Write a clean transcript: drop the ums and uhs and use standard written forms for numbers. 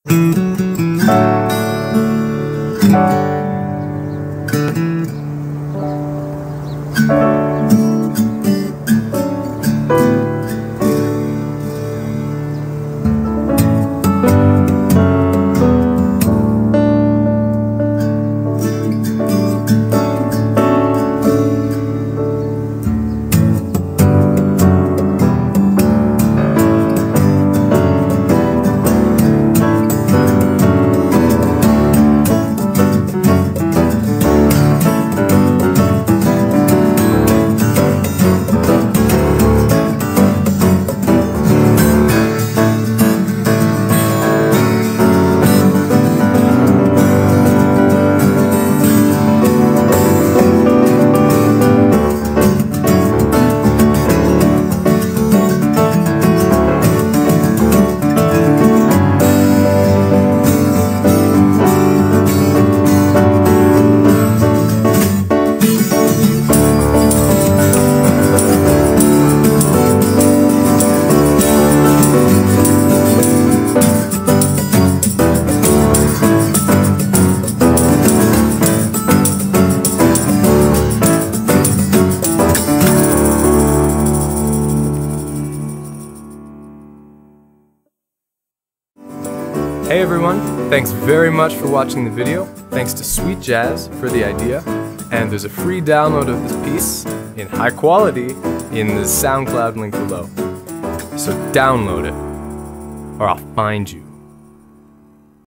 Hey everyone, thanks very much for watching the video. Thanks to Sweet Jazz for the idea. And there's a free download of this piece in high quality in the SoundCloud link below. So download it, or I'll find you.